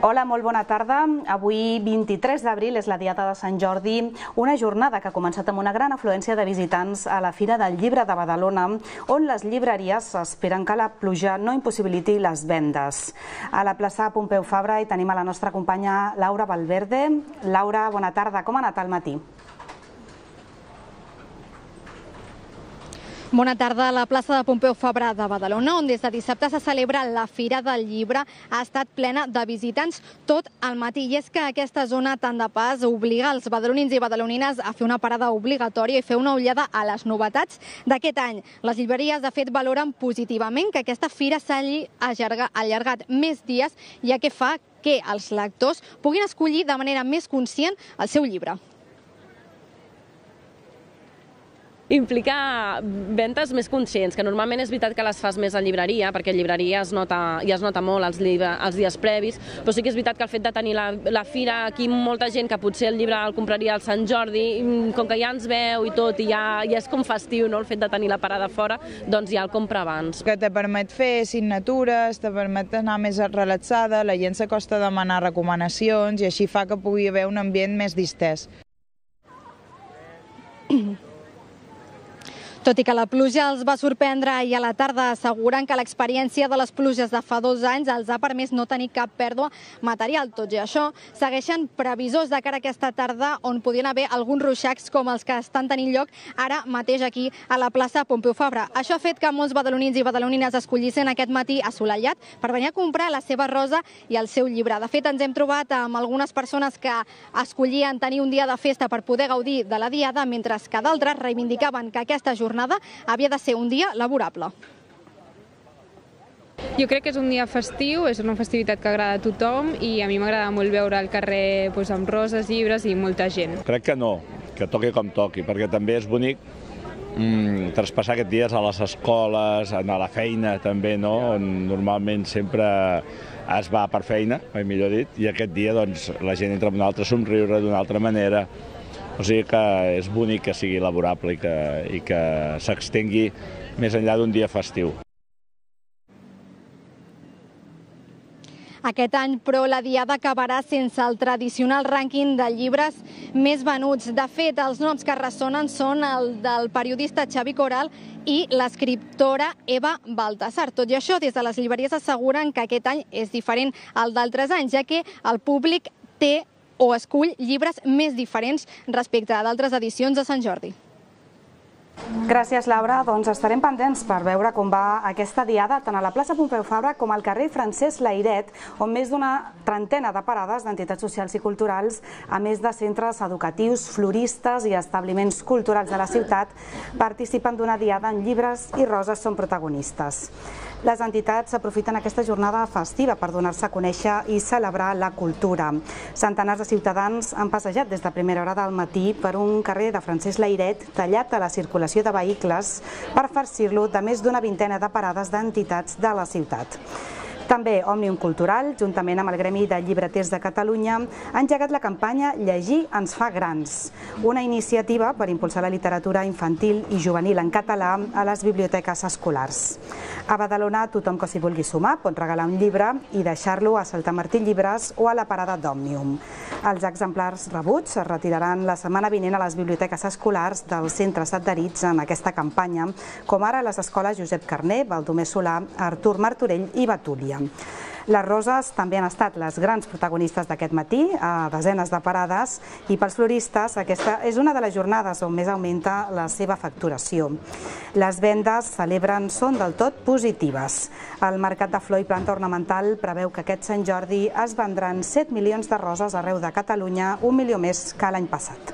Hola, molt bona tarda. Avui, 23 d'abril, és la Diada de Sant Jordi, una jornada que ha començat amb una gran afluència de visitants a la Fira del Llibre de Badalona, on les llibreries esperen que la pluja no impossibiliti les vendes. A la plaça Pompeu Fabra hi tenim a la nostra companya Laura Valverde. Laura, bona tarda. Com ha anat el matí? Bona tarda. La plaça de Pompeu Fabra de Badalona, on des de dissabte se celebra la Fira del Llibre, ha estat plena de visitants tot el matí. I és que aquesta zona tant de pas obliga els badalonins i badalonines a fer una parada obligatòria i fer una ullada a les novetats d'aquest any. Les llibreries, de fet, valoren positivament que aquesta fira s'hagi allargat més dies, ja que fa que els lectors puguin escollir de manera més conscient el seu llibre. Implica ventes més conscients, que normalment és veritat que les fas més a llibreria, perquè a llibreria ja es nota molt els dies previs, però sí que és veritat que el fet de tenir la fira aquí, molta gent que potser el llibre el compraria al Sant Jordi, com que ja ens veu i tot, i ja és com festiu, el fet de tenir la parada fora, doncs ja el compra abans. Que te permet fer signatures, te permet anar més relaxada, la gent s'acosta a demanar recomanacions i així fa que pugui haver un ambient més distès. Tot i que la pluja els va sorprendre i a la tarda asseguren que l'experiència de les pluges de fa 2 anys els ha permès no tenir cap pèrdua material. Tot i això, segueixen previsors de cara a aquesta tarda on podien haver alguns ruixacs com els que estan tenint lloc ara mateix aquí a la plaça Pompeu Fabra. Això ha fet que molts badalonins i badalonines escollissin aquest matí assolellat per venir a comprar la seva rosa i el seu llibre. De fet, ens hem trobat amb algunes persones que escollien tenir un dia de festa per poder gaudir de la diada, mentre que d'altres reivindicaven que aquesta jornada havia de ser un dia laborable. Jo crec que és un dia festiu, és una festivitat que agrada a tothom i a mi m'agrada molt veure al carrer amb roses, llibres i molta gent. Crec que no, que toqui com toqui, perquè també és bonic traspassar aquests dies a les escoles, a la feina també, on normalment sempre es va per feina, millor dit, i aquest dia la gent entra amb un altre somriure d'una altra manera. O sigui que és bonic que sigui laborable i que s'extengui més enllà d'un dia festiu. Aquest any, però, la Diada acabarà sense el tradicional rànquing de llibres més venuts. De fet, els noms que ressonen són el del periodista Xavi Coral i l'escriptora Eva Baltasar. Tot i això, des de les llibreries asseguren que aquest any és diferent al d'altres anys, ja que el públic té o escull llibres més diferents respecte a d'altres edicions de Sant Jordi. Gràcies, Laura. Doncs estarem pendents per veure com va aquesta diada tant a la plaça Pompeu Fabra com al carrer Francesc Layret, on més d'una trentena de parades d'entitats socials i culturals, a més de centres educatius, floristes i establiments culturals de la ciutat, participen d'una diada en llibres i roses són protagonistes. Les entitats aprofiten aquesta jornada festiva per donar-se a conèixer i celebrar la cultura. Centenars de ciutadans han passejat des de primera hora del matí per un carrer de Francesc Layret tallat a la circulació de vehicles per farcir-lo de més d'una vintena de parades d'entitats de la ciutat. També Òmnium Cultural, juntament amb el Gremi de Llibreters de Catalunya, ha engegat la campanya Llegir ens fa grans, una iniciativa per impulsar la literatura infantil i juvenil en català a les biblioteques escolars. A Badalona, tothom que s'hi vulgui sumar pot regalar un llibre i deixar-lo a Saltamartí Llibres o a la parada d'Òmnium. Els exemplars rebuts es retiraran la setmana vinent a les biblioteques escolars dels centres adherits en aquesta campanya, com ara les escoles Josep Carner, Baldomer Solà, Artur Martorell i Batúlia. Les roses també han estat les grans protagonistes d'aquest matí, a desenes de parades, i pels floristes aquesta és una de les jornades on més augmenta la seva facturació. Les vendes són del tot positives. El Mercat de Flor i Planta Ornamental preveu que aquest Sant Jordi es vendran 7 milions de roses arreu de Catalunya, 1 milió més que l'any passat.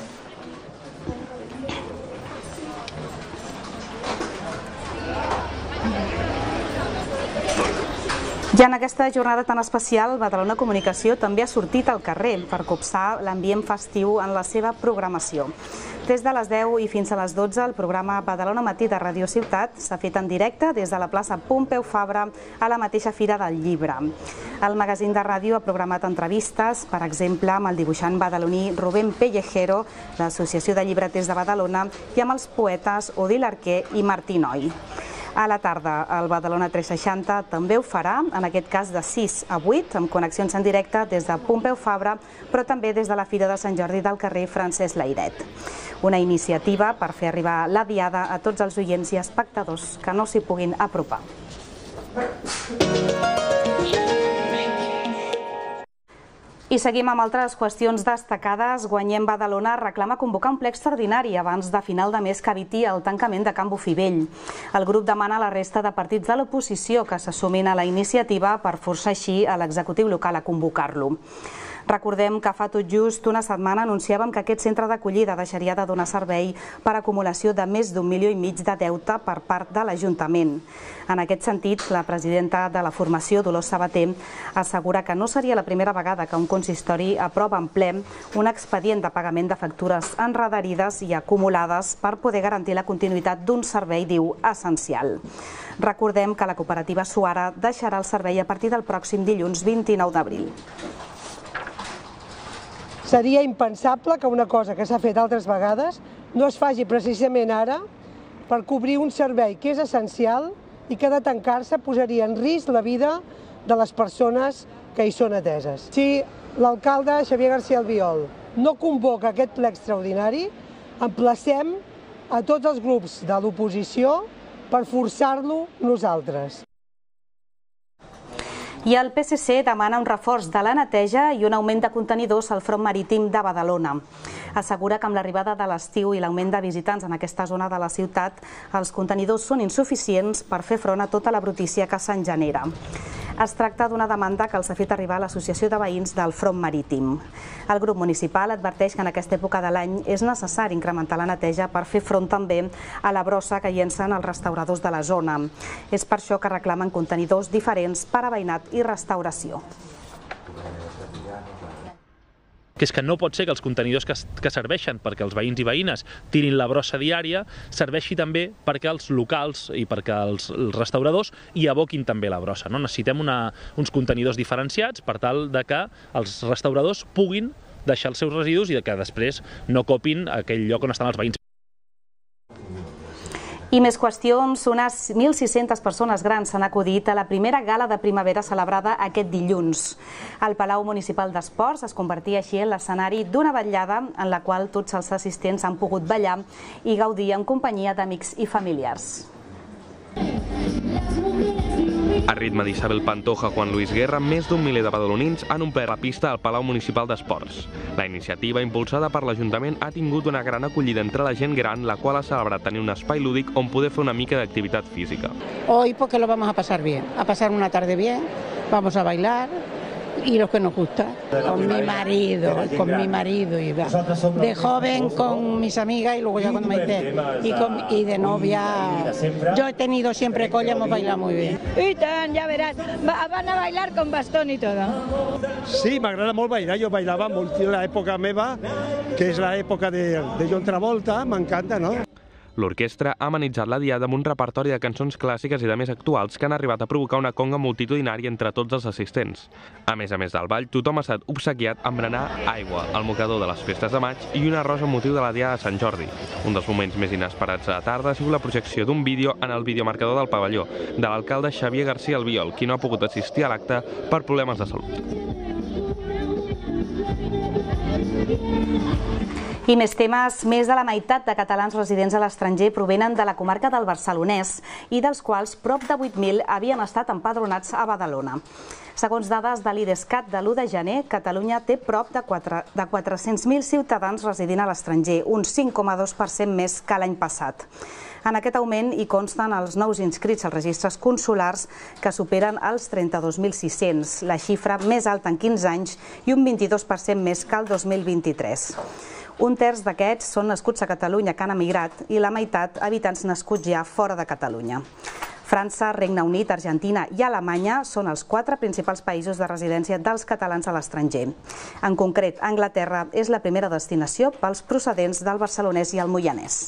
Ja en aquesta jornada tan especial, Badalona Comunicació també ha sortit al carrer per copsar l'ambient festiu en la seva programació. Des de les 10 i fins a les 12, el programa Badalona Matí de Radio Ciutat s'ha fet en directe des de la plaça Pompeu Fabra a la mateixa Fira del Llibre. El magazín de ràdio ha programat entrevistes, per exemple, amb el dibuixant badaloní Rubén Pellejero, l'Associació de Llibreters de Badalona, i amb els poetes Odil Arquer i Martí Noi. A la tarda, el Badalona 360 també ho farà, en aquest cas de 6 a 8, amb connexions en directe des de Pompeu Fabra, però també des de la Fira de Sant Jordi del carrer Francesc Layret. Una iniciativa per fer arribar la diada a tots els oients i espectadors que no s'hi puguin apropar. I seguim amb altres qüestions destacades. Guanyem Badalona reclama convocar un ple extraordinari abans de final de mes que eviti el tancament de Can Bofibell. El grup demana a la resta de partits de l'oposició que s'assumin a la iniciativa per forçar així a l'executiu local a convocar-lo. Recordem que fa tot just una setmana anunciàvem que aquest centre d'acollida deixaria de donar servei per acumulació de més d'1,5 milió de deute per part de l'Ajuntament. En aquest sentit, la presidenta de la formació, Dolors Sabater, assegura que no seria la primera vegada que un consistori aprova en ple un expedient de pagament de factures enredarides i acumulades per poder garantir la continuïtat d'un servei, diu, essencial. Recordem que la cooperativa Suara deixarà el servei a partir del pròxim dilluns 29 d'abril. Seria impensable que una cosa que s'ha fet altres vegades no es faci precisament ara per cobrir un servei que és essencial i que de tancar-se posaria en risc la vida de les persones que hi són ateses. Si l'alcalde Xavier García Albiol no convoca aquest ple extraordinari, emplacem a tots els grups de l'oposició per forçar-lo nosaltres. I el PSC demana un reforç de la neteja i un augment de contenidors al front marítim de Badalona. Assegura que amb l'arribada de l'estiu i l'augment de visitants en aquesta zona de la ciutat, els contenidors són insuficients per fer front a tota la brutícia que se'n genera. Es tracta d'una demanda que els ha fet arribar a l'Associació de Veïns del Front Marítim. El grup municipal adverteix que en aquesta època de l'any és necessari incrementar la neteja per fer front també a la brossa que llencen els restauradors de la zona. És per això que reclamen contenidors diferents per a veïnat i restauració. Que és que no pot ser que els contenidors que serveixen perquè els veïns i veïnes tirin la brossa diària serveixi també perquè els locals i perquè els restauradors hi aboquin també la brossa. Necessitem uns contenidors diferenciats per tal de que els restauradors puguin deixar els seus residus i que després no copin aquell lloc on estan els veïns. I més qüestions, unes 1.600 persones grans s'han acudit a la primera gala de primavera celebrada aquest dilluns. El Palau Municipal d'Esports es convertia així en l'escenari d'una vetllada en la qual tots els assistents han pogut ballar i gaudir en companyia d'amics i familiars. A ritme d'Isabel Pantoja, Juan Luis Guerra, més d'1 miler de badalonins han omplert la pista al Palau Municipal d'Esports. La iniciativa, impulsada per l'Ajuntament, ha tingut una gran acollida entre la gent gran, la qual ha celebrat tenir un espai lúdic on poder fer una mica d'activitat física. Hoy porque lo vamos a pasar bien, a pasar una tarde bien, vamos a bailar y lo que nos gusta, con mi marido, y de joven con mis amigas y luego ya cuando me hice y de novia. Yo he tenido siempre colla, hemos bailado muy bien. Y tan, ya verás, van a bailar con bastón y todo. Sí, m'agrada molt bailar, jo bailava molt a l'època meva, que és l'època de John Travolta, m'encanta, no? L'orquestra ha amenitzat la diada amb un repertori de cançons clàssiques i de més actuals que han arribat a provocar una conga multitudinària entre tots els assistents. A més del ball, tothom ha estat obsequiat amb berenar aigua, el mocador de les festes de maig i una rosa amb motiu de la Diada de Sant Jordi. Un dels moments més inesperats de la tarda ha sigut la projecció d'un vídeo en el videomarcador del pavelló de l'alcalde Xavier García Albiol, qui no ha pogut assistir a l'acte per problemes de salut. I més temes, més de la meitat de catalans residents a l'estranger provenen de la comarca del Barcelonès i dels quals prop de 8.000 havien estat empadronats a Badalona. Segons dades de l'IDESCAT de l'1 de gener, Catalunya té prop de 400.000 ciutadans residint a l'estranger, un 5,2% més que l'any passat. En aquest augment hi consten els nous inscrits als registres consulars que superen els 32.600, la xifra més alta en 15 anys i un 22% més que el 2023. Un terç d'aquests són nascuts a Catalunya que han emigrat i la meitat habitants nascuts ja fora de Catalunya. França, Regne Unit, Argentina i Alemanya són els 4 principals països de residència dels catalans a l'estranger. En concret, Anglaterra és la primera destinació pels procedents del Barcelonès i el Moianès.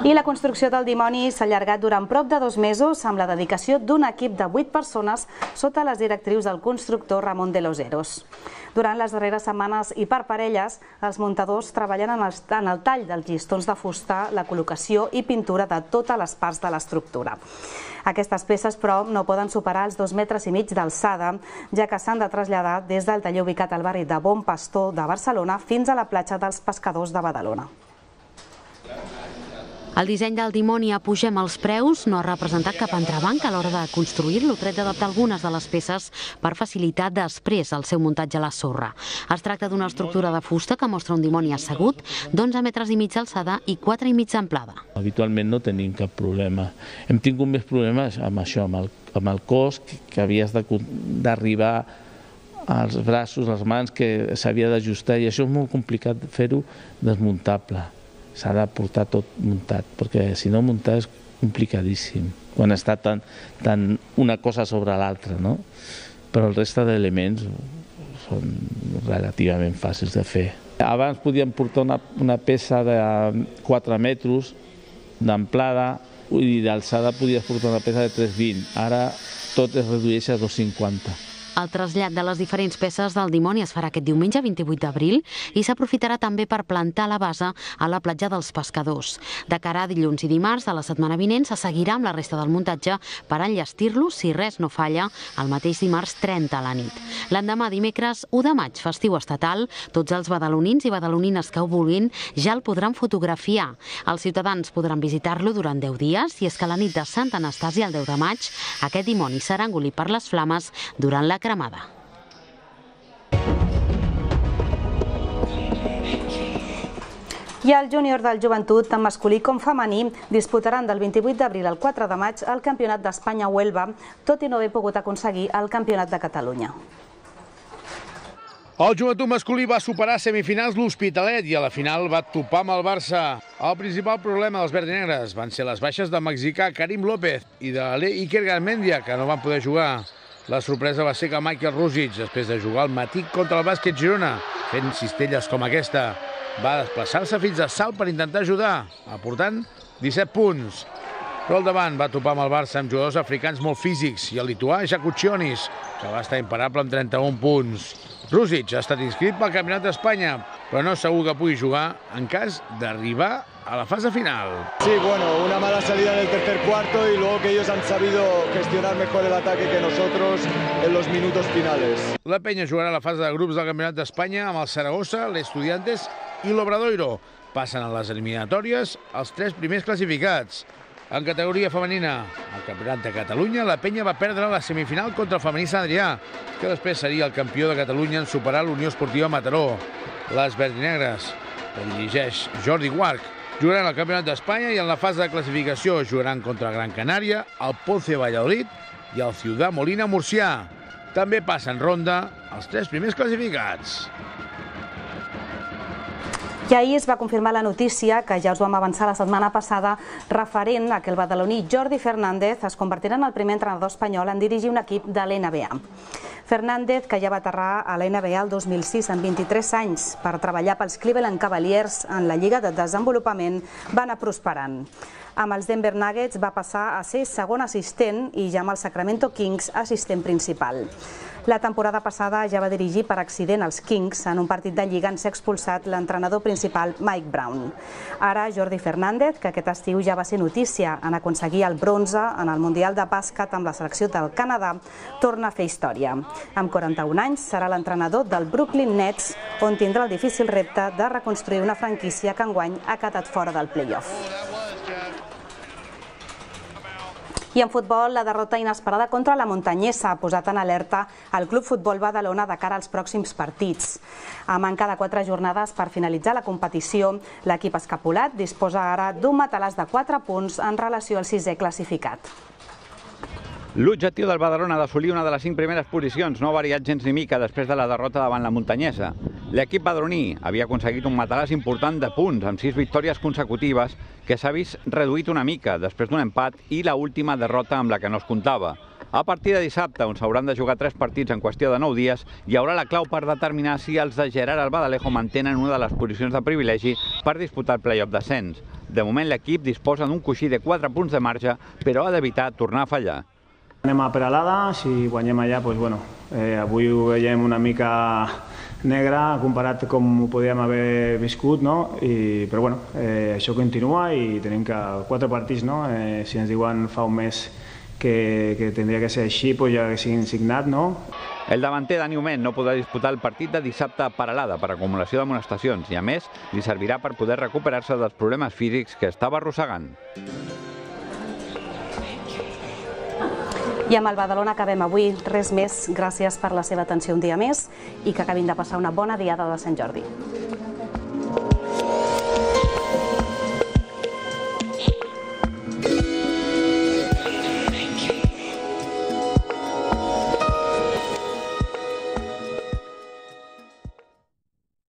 I la construcció del dimoni s'ha allargat durant prop de 2 mesos amb la dedicació d'un equip de 8 persones sota les directrius del constructor Ramon de los Heros. Durant les darreres setmanes i per parelles, els muntadors treballen en el tall dels llistons de fusta, la col·locació i pintura de totes les parts de l'estructura. Aquestes peces, però, no poden superar els 2,5 metres d'alçada, ja que s'han de traslladar des del taller ubicat al barri de Bon Pastor de Barcelona fins a la platja dels Pescadors de Badalona. El disseny del dimoni a Pugem els preus no ha representat cap entrebanc a l'hora de construir-lo, tret d'adaptar algunes de les peces per facilitar després el seu muntatge a la sorra. Es tracta d'una estructura de fusta que mostra un dimoni assegut d'11,5 metres d'alçada i 4,5 d'amplada. Habitualment no tenim cap problema. Hem tingut més problemes amb això, amb el cos, que havies d'arribar als braços, les mans, que s'havia d'ajustar, i això és molt complicat fer-ho desmuntable. S'ha de portar tot muntat, perquè si no muntar és complicadíssim, quan està tant una cosa sobre l'altra, no? Però el reste d'elements són relativament fàcils de fer. Abans podíem portar una peça de 4 metres d'amplada i d'alçada podies portar una peça de 3,20. Ara tot es redueix a 2,50. El trasllat de les diferents peces del dimoni es farà aquest diumenge 28 d'abril i s'aprofitarà també per plantar la base a la platja dels Pescadors. De cara a dilluns i dimarts de la setmana vinent se seguirà amb la resta del muntatge per enllestir-lo, si res no falla, el mateix dimarts 30 a la nit. L'endemà, dimecres 1 de maig, festiu estatal, tots els badalonins i badalonines que ho vulguin ja el podran fotografiar. Els ciutadans podran visitar-lo durant 10 dies i és que la nit de Sant Anastasi, el 10 de maig, aquest dimoni serà engolit per les flames durant la cremada. I el júnior del joventut, tant masculí com femení, disputaran del 28 d'abril al 4 de maig el Campionat d'Espanya a Huelva, tot i no haver pogut aconseguir el Campionat de Catalunya. El joventut masculí va superar semifinals l'Hospitalet i a la final va topar amb el Barça. El principal problema dels verdinegres van ser les baixes del mexicà Karim López i de l'Iker Garmendia, que no van poder jugar. La sorpresa va ser que Michael Rusic, després de jugar al matí contra el Bàsquet Girona, fent cistelles com aquesta, va desplaçar-se fins a Salt per intentar ajudar, aportant 17 punts. Però al davant va topar amb el Barça amb jugadors africans molt físics i el lituà Jakučionis, que va estar imparable amb 31 punts. Rusic ha estat inscrit pel Campionat d'Espanya, però no és segur que pugui jugar en cas d'arribar a la fase final. Sí, bueno, una mala salida en el tercer cuarto y luego que ellos han sabido gestionar mejor el ataque que nosotros en los minutos finales. La Penya jugarà a la fase de grups del Campionat d'Espanya amb el Saragossa, l'Estudiantes i l'Obradoiro. Passen a les eliminatòries els 3 primers classificats. En categoria femenina, al Campionat de Catalunya, la Penya va perdre la semifinal contra el femení Sant Adrià, que després seria el campió de Catalunya en superar l'Unió Esportiva Mataró. Les verdinegres, que dirigeix Jordi Guarch, jugaran al Campionat d'Espanya i en la fase de classificació jugaran contra Gran Canària, el Ponce Valladolid i el Ciudad Molina Murcià. També passen ronda els 3 primers classificats. I ahir es va confirmar la notícia, que ja us vam avançar la setmana passada, referent a que el badaloní Jordi Fernández es convertirà en el primer entrenador espanyol en dirigir un equip de l'NBA. Fernández, que ja va aterrar a la NBA el 2006 amb 23 anys per treballar pels Cleveland Cavaliers en la Lliga de Desenvolupament, va anar prosperant. Amb els Denver Nuggets va passar a ser segon assistent i ja amb el Sacramento Kings assistent principal. La temporada passada ja va dirigir per accident els Kings en un partit de Lliga en ser expulsat l'entrenador principal Mike Brown. Ara Jordi Fernández, que aquest estiu ja va ser notícia en aconseguir el bronze en el Mundial de Bàsquet amb la selecció del Canadà, torna a fer història. Amb 41 anys serà l'entrenador del Brooklyn Nets, on tindrà el difícil repte de reconstruir una franquícia que enguany ha quedat fora del play-off. I en futbol, la derrota inesperada contra la Montanyesa ha posat en alerta el Club Futbol Badalona de cara als pròxims partits. A manca de 4 jornades per finalitzar la competició, l'equip escapulat disposa ara d'un matalàs de 4 punts en relació al 6è classificat. L'objectiu del Badalona d'assolir una de les 5 primeres posicions no ha variat gens ni mica després de la derrota davant la Muntanyesa. L'equip badaloní havia aconseguit un matalàs important de punts amb 6 victòries consecutives que s'ha vist reduït una mica després d'un empat i la última derrota amb la que no es comptava. A partir de dissabte, on s'hauran de jugar 3 partits en qüestió de 9 dies, hi haurà la clau per determinar si els de Gerard Albadalejo mantenen una de les posicions de privilegi per disputar el play-off d'ascens. De moment, l'equip disposa d'un coixí de 4 punts de marge, però ha d'evitar tornar a fallar. Anem a Peralada, si guanyem allà, avui ho veiem una mica negre comparat com ho podíem haver viscut, però això continua i tenim 4 partits, si ens diuen fa un mes que tindria que ser així, ja haguessin signat, El davanter Dani Oment no podrà disputar el partit de dissabte a Peralada per acumulació d'amonestacions i, a més, li servirà per poder recuperar-se dels problemes físics que estava arrossegant. I amb el Badalona acabem avui. Res més. Gràcies per la seva atenció un dia més i que acabin de passar una bona diada de Sant Jordi.